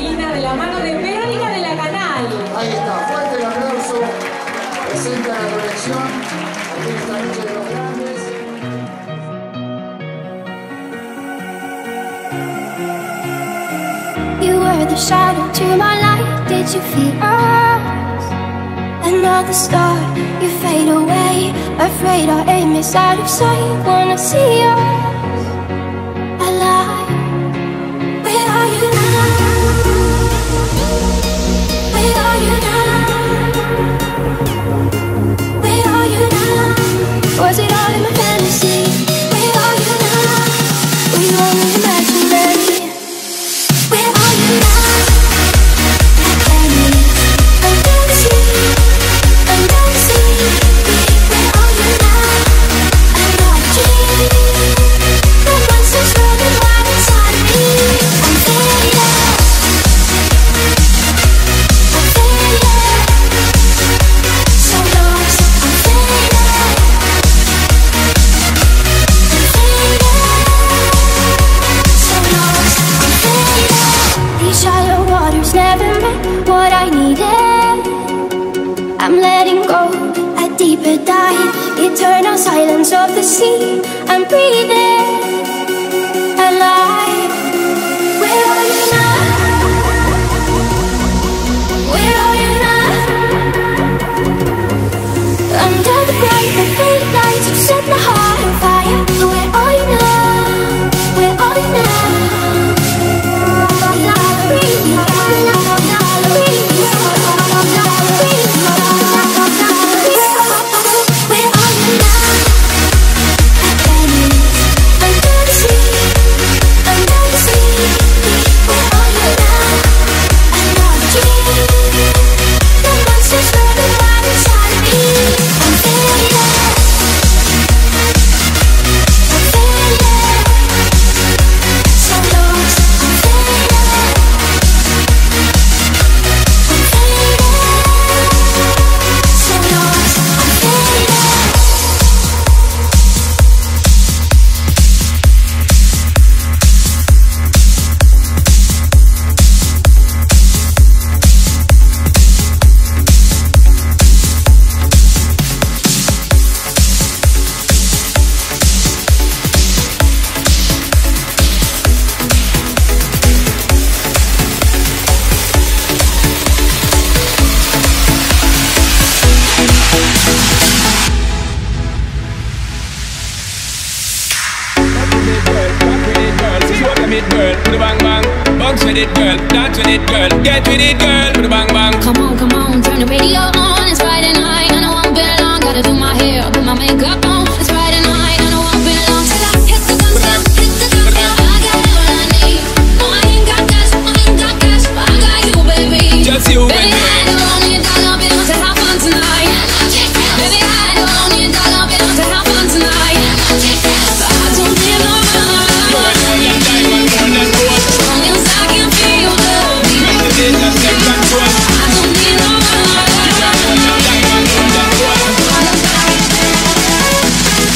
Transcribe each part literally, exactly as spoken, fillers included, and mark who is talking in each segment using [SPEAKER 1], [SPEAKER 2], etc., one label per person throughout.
[SPEAKER 1] Argentina, de la mano de Verónica de la Canal.
[SPEAKER 2] Ahí está, fuerte el aplauso. Presenta la colección aquí en esta noche de los grandes.
[SPEAKER 3] You were the shadow to my light. Did you feel us? Another star, you fade away. Afraid our aim is out of sight. Wanna see us alive. Where are you now? Where are you now? Where are you now? Was it all in my fantasy? Where are you now? Were you only imaginary? Where are you now? Under the sea, under the sea. Where are you now? I'm not a dream. The monsters running wild inside of me. I'm faded. I'm faded. So lost. I'm faded. I'm faded. So lost. I'm faded. These shallow waters never met what I needed. I'm letting go, a deeper dive. Eternal silence of the sea. I'm breathing alive. Where are you now? Where are you now? Under the bright and fake lights, you set my heart on fire. Where are you now? Where are you now?
[SPEAKER 4] Get with it, girl, with a bang bang.
[SPEAKER 3] Come on, come on, turn the radio on. It's Friday night, and I won't be long. Gotta do my hair, put my makeup on. It's Friday night, and I won't be long till I hit the dance floor, hit the dance floor. I got all I need. No, I ain't got cash, I ain't got cash, but I got you, baby.
[SPEAKER 4] Just you,
[SPEAKER 3] baby.
[SPEAKER 4] baby.
[SPEAKER 3] I don't need a dollar bill to have fun tonight. Baby, I don't need a dollar bill to have fun tonight. But I don't need no money.
[SPEAKER 4] More than diamond, more than gold.
[SPEAKER 3] As long as I can feel love.
[SPEAKER 4] Just take control.
[SPEAKER 3] I don't need no money.
[SPEAKER 4] More than diamond, more than gold.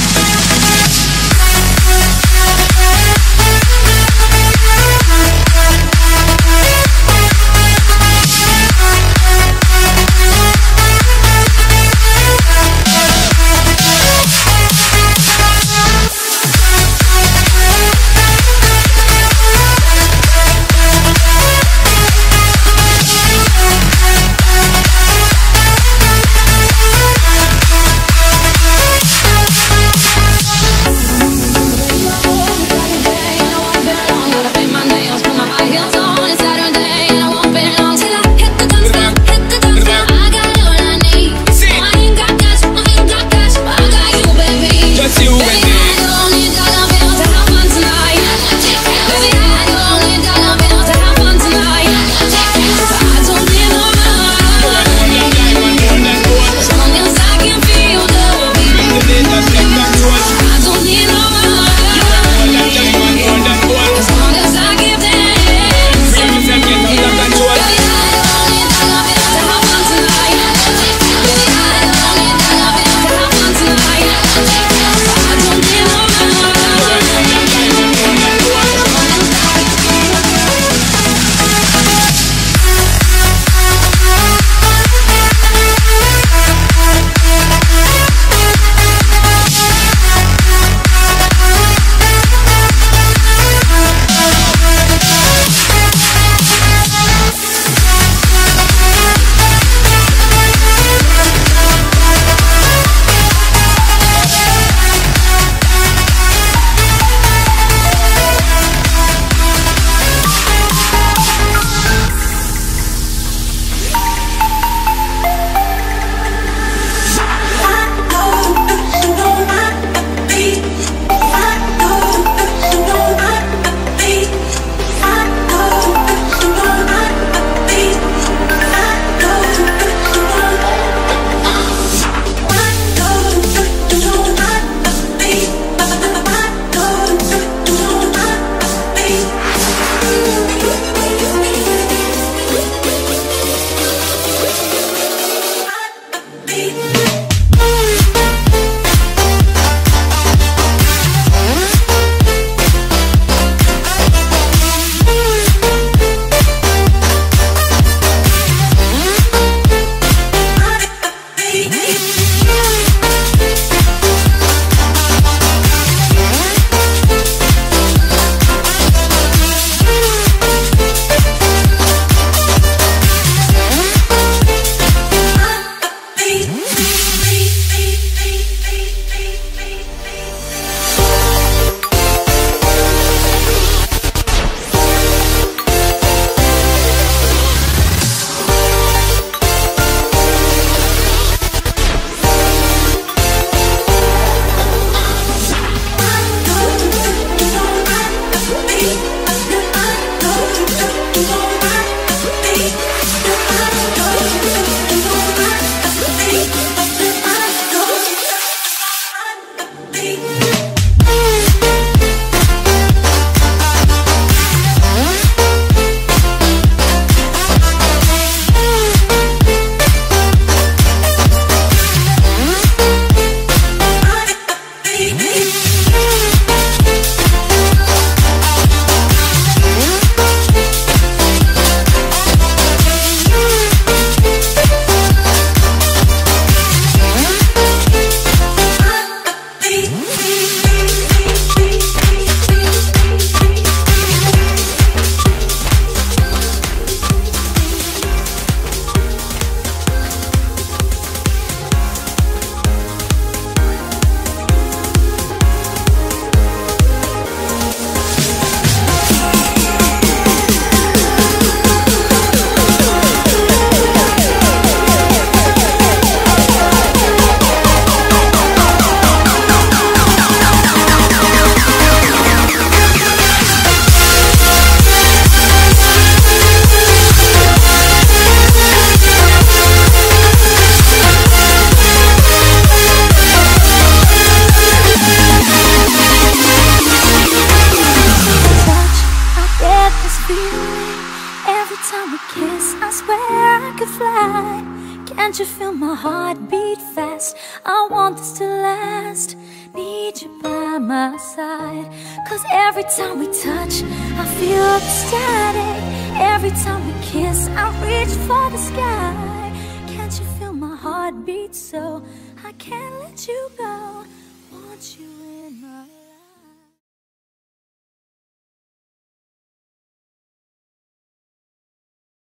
[SPEAKER 3] I want this to last. Need you by my side, 'cause every time we touch, I feel the static. Every time we kiss, I reach for the sky. Can't you feel my heartbeat? So I can't let you go. Want you